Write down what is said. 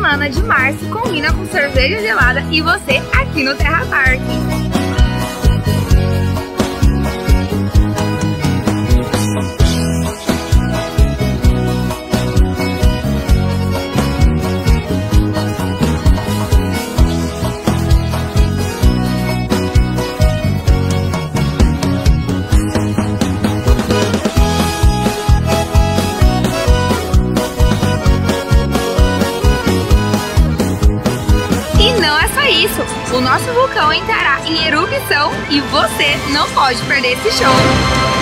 semana de março combina com cerveja gelada e você aqui no Terra Park. Isso, o nosso vulcão entrará em erupção e você não pode perder esse show!